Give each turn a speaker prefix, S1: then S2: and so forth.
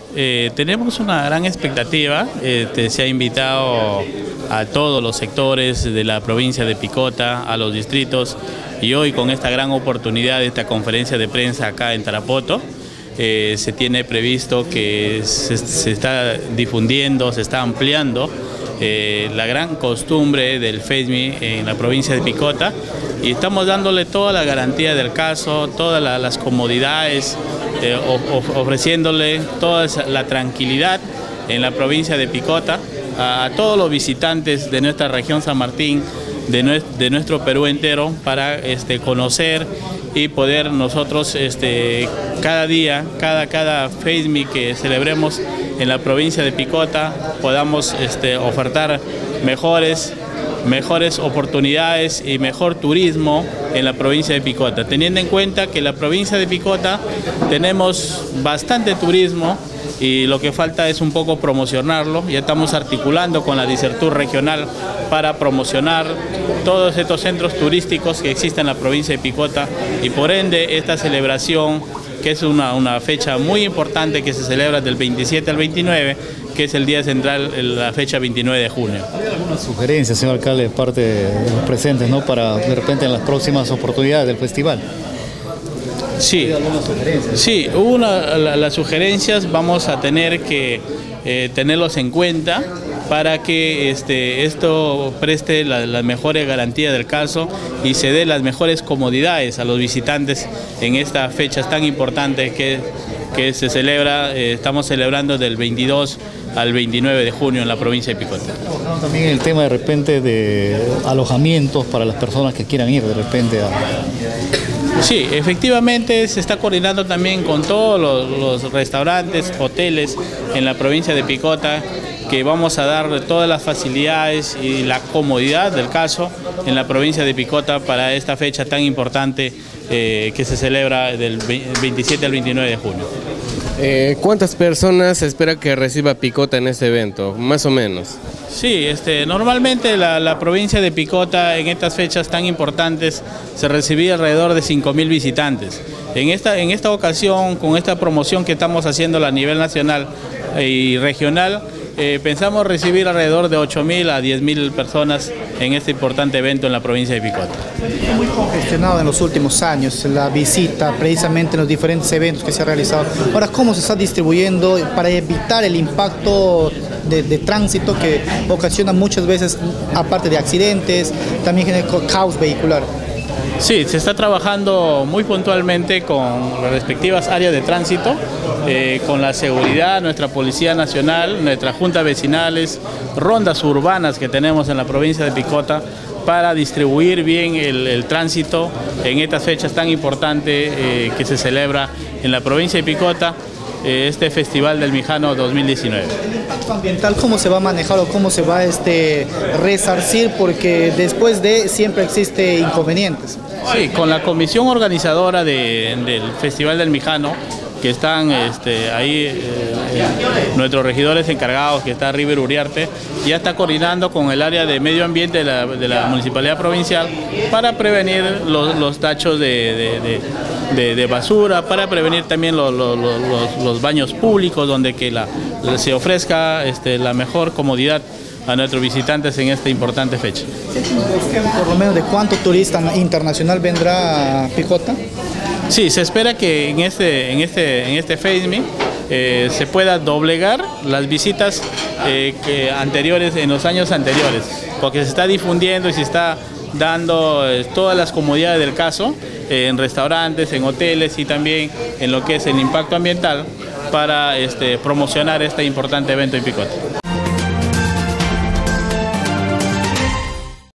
S1: Tenemos una gran expectativa. Se ha invitado a todos los sectores de la provincia de Picota, a los distritos, y hoy con esta gran oportunidad de esta conferencia de prensa acá en Tarapoto, se tiene previsto que se está difundiendo, se está ampliando la gran costumbre del FESMI en la provincia de Picota, y estamos dándole toda la garantía del caso, todas las comodidades, ofreciéndole toda la tranquilidad en la provincia de Picota a todos los visitantes de nuestra región San Martín, de nuestro Perú entero, para conocer y poder nosotros cada día, cada FESMI que celebremos en la provincia de Picota, podamos ofertar mejores oportunidades y mejor turismo en la provincia de Picota, teniendo en cuenta que en la provincia de Picota tenemos bastante turismo y lo que falta es un poco promocionarlo. Ya estamos articulando con la Disertur regional para promocionar todos estos centros turísticos que existen en la provincia de Picota, y por ende esta celebración, que es una fecha muy importante que se celebra del 27 al 29, que es el día central, la fecha 29 de junio.
S2: ¿Hay alguna sugerencia, señor alcalde, de parte de los presentes, ¿no?, para de repente en las próximas oportunidades del festival?
S1: Sí, las sugerencias vamos a tener que tenerlos en cuenta para que esto preste las mejores garantías del caso y se dé las mejores comodidades a los visitantes en estas fechas tan importantes que se celebra. Estamos celebrando del 22 al 29 de junio en la provincia de Picota.
S2: También el tema de repente de alojamientos para las personas que quieran ir de repente a...
S1: Sí, efectivamente se está coordinando también con todos los restaurantes, hoteles en la provincia de Picota, que vamos a dar todas las facilidades y la comodidad del caso en la provincia de Picota para esta fecha tan importante que se celebra del 27 al 29 de junio.
S3: ¿Cuántas personas se espera que reciba Picota en este evento, más o menos?
S1: Sí, normalmente la provincia de Picota en estas fechas tan importantes se recibía alrededor de 5.000 visitantes. En esta ocasión, con esta promoción que estamos haciendo a nivel nacional y regional, pensamos recibir alrededor de 8.000 a 10.000 personas en este importante evento en la provincia de Picota.
S4: Muy congestionado en los últimos años la visita, precisamente en los diferentes eventos que se han realizado. Ahora, ¿cómo se está distribuyendo para evitar el impacto de tránsito que ocasiona muchas veces, aparte de accidentes, también genera caos vehicular?
S1: Sí, se está trabajando muy puntualmente con las respectivas áreas de tránsito, con la seguridad, nuestra Policía Nacional, nuestras juntas vecinales, rondas urbanas que tenemos en la provincia de Picota, para distribuir bien el tránsito en estas fechas tan importantes que se celebra en la provincia de Picota, este Festival del Mijano 2019.
S4: ¿El impacto ambiental cómo se va a manejar o cómo se va a resarcir? Porque después de siempre existe inconvenientes.
S1: Sí, con la comisión organizadora del Festival del Mijano, que están ahí nuestros regidores encargados, que está River Uriarte, ya está coordinando con el área de medio ambiente de la Municipalidad Provincial para prevenir los tachos de basura, para prevenir también los baños públicos, donde se ofrezca la mejor comodidad a nuestros visitantes en esta importante fecha.
S4: ¿Por lo menos de cuánto turista internacional vendrá a Picota?
S1: Sí, se espera que en este FESMI se pueda doblegar las visitas anteriores, en los años anteriores, porque se está difundiendo y se está dando todas las comodidades del caso en restaurantes, en hoteles y también en lo que es el impacto ambiental para promocionar este importante evento en Picota.